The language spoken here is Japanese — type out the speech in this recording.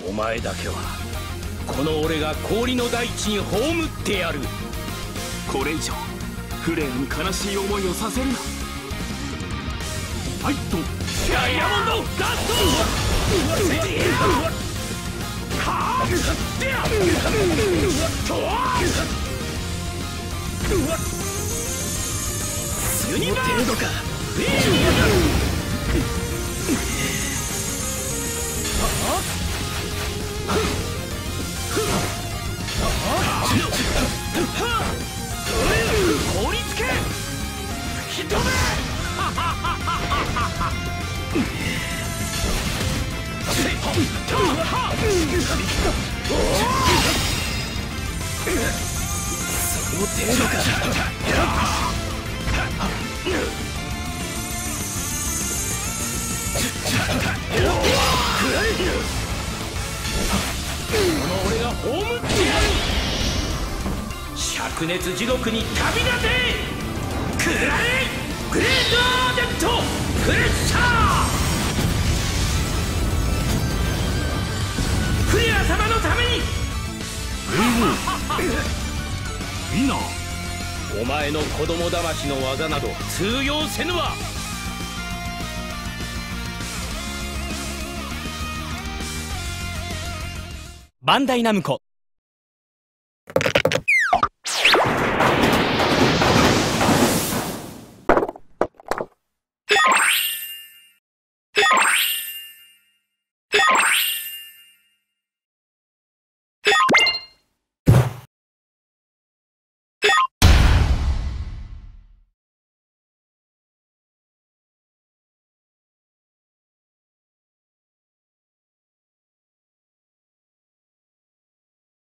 お前だけはこの俺が氷の大地に葬ってやる。 これ以上フレアに悲しい思いをさせるな。ファイトダイヤモンドガスト。ユニバー程度か。凍りつけ。吹き飛べ。その程度か。この俺が葬ってやる。灼熱地獄に旅立て。くらえグレートデッドプレッシャー。フレア様のために。 みんなお前の子供騙しの技など通用せぬわ。バンダイナムコ